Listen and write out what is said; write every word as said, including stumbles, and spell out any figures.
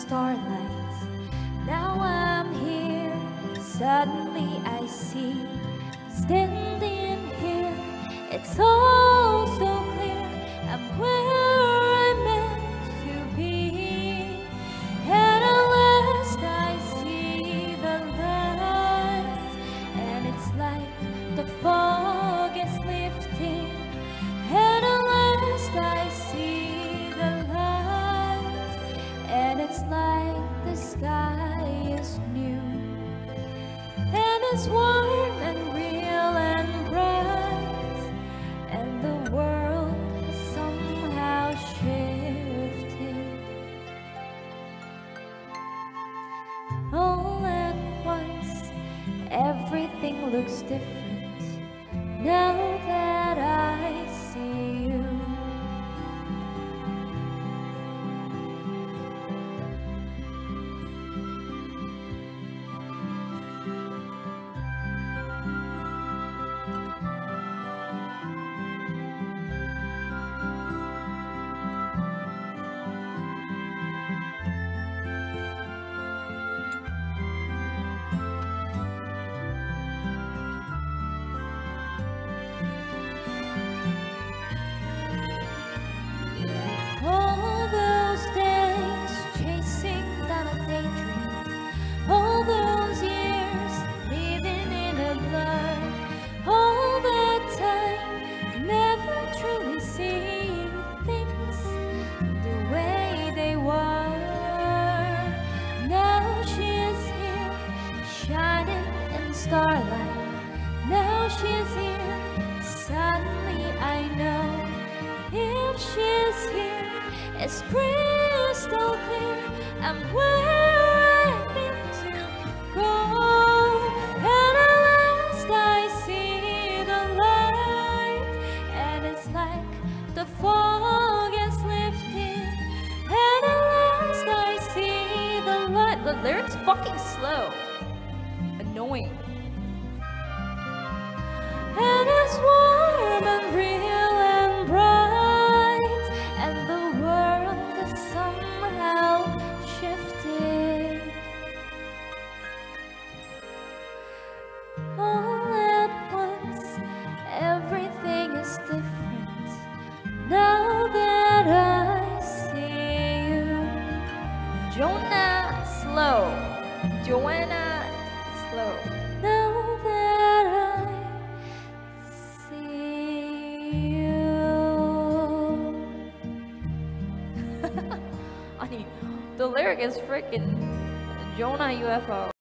starlight. Now I'm here, suddenly I see, standing here, it's all so clear, I'm where I'm meant to be. And at last I see the light, and it's like the fog is lifting. And at last I see the light, and it's like the sky is new, and it's warm and real and bright, and the world has somehow shifted. All at once, everything looks different now that I see you. All those days chasing down a daydream, all those years living in a blur, all that time never truly seeing things the way they were. Now she is here, shining in starlight. Now she is here, suddenly I know. If she's here, it's crystal clear, I'm where I need to go. And at last I see the light, and it's like the fog is lifting. And at last I see the light. The lyrics fucking slow, annoying. And it's warm and real and bright, and the world has somehow shifted. All at once, everything is different now that I see you. Jonah, slow. Joanna, slow. Now that I see you. 아니, the lyric is freaking Jonah U F O.